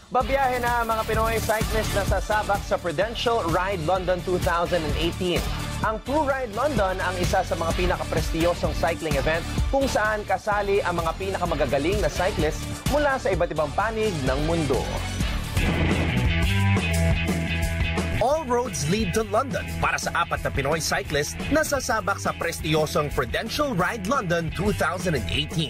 Babiyahe na ang mga Pinoy cyclists na sasabak sa Prudential Ride London 2018. Ang Prudential Ride London ang isa sa mga pinakaprestiyosong cycling event kung saan kasali ang mga pinakamagagaling na cyclists mula sa iba't ibang panig ng mundo. All roads lead to London para sa 4 na Pinoy cyclists na sasabak sa prestiyosong Prudential Ride London 2018.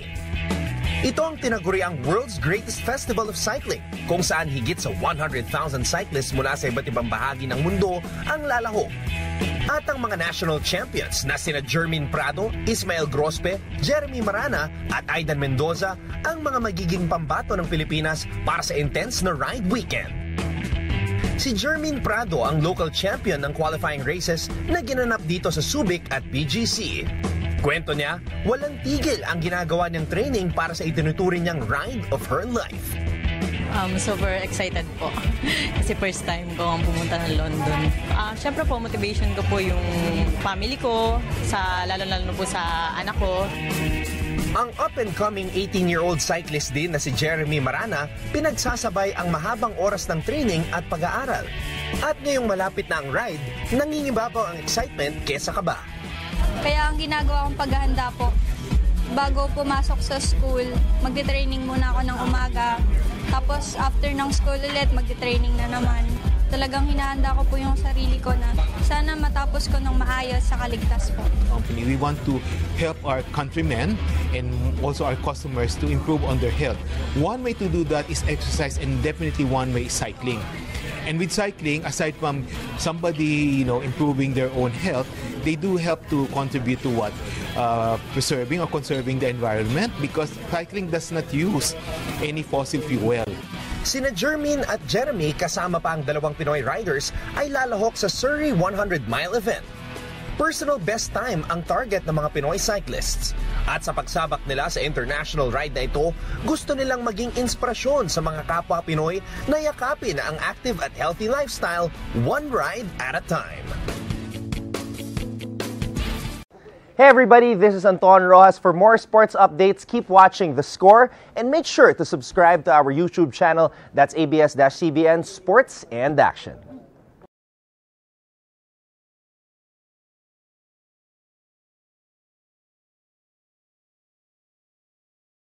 Ito ang tinaguriang World's Greatest Festival of Cycling, kung saan higit sa 100,000 cyclists mula sa iba't ibang bahagi ng mundo ang lalahok. At ang mga national champions na sina Jermaine Prado, Ismael Grospe, Jeremy Marana at Aidan Mendoza ang mga magiging pambato ng Pilipinas para sa intense na ride weekend. Si Jermaine Prado ang local champion ng qualifying races na ginanap dito sa Subic at BGC. Kwento niya, walang tigil ang ginagawa niyang training para sa itinuturing niyang ride of her life. Super excited po. Kasi first time ko ang pumunta ng London. Siyempre po, motivation ko po yung family ko, lalo-lalo po sa anak ko. Ang up-and-coming 18-year-old cyclist din na si Jeremy Marana, pinagsasabay ang mahabang oras ng training at pag-aaral. At ngayong malapit na ang ride, nangingibabaw ang excitement kesa kaba. Kaya ang ginagawa kong paghahanda po, bago pumasok sa school, magte-training muna ako ng umaga. Tapos after ng school ulit, magte-training na naman. Talagang hinahanda ko po yung sarili ko na sana matapos ko ng maayos sa kaligtas po. We want to help our countrymen and also our customers to improve on their health. One way to do that is exercise, and definitely one way is cycling. And with cycling, aside from somebody, improving their own health, they do help to contribute to what? Preserving or conserving the environment, because cycling does not use any fossil fuel. Sina Jermaine at Jeremy kasama pa ang 2 Pinoy riders ay lalahok sa Surrey 100-mile event. Personal best time ang target ng mga Pinoy cyclists. At sa pagsabak nila sa international ride na ito, gusto nilang maging inspirasyon sa mga kapwa Pinoy na yakapin ang active at healthy lifestyle, one ride at a time. Hey everybody, this is Anton Rojas. For more sports updates, keep watching The Score and make sure to subscribe to our YouTube channel. That's ABS-CBN Sports and Action.